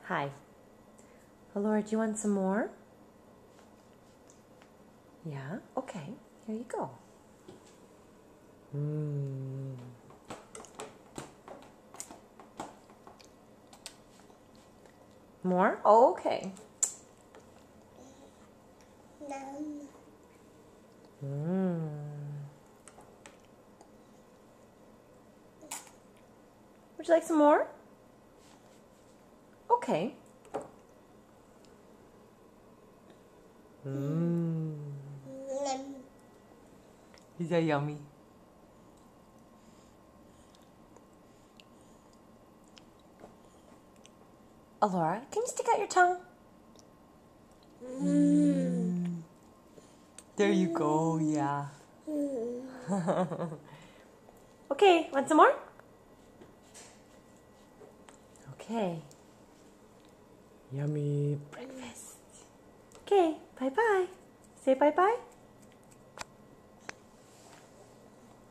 Hi. Laura, do you want some more? Yeah? Okay. Here you go. More? Oh, okay. Would you like some more? Okay. Is that yummy? Laura, can you stick out your tongue? There you go, yeah. Okay, want some more? Okay. Yummy breakfast. Okay, bye-bye. Say bye-bye.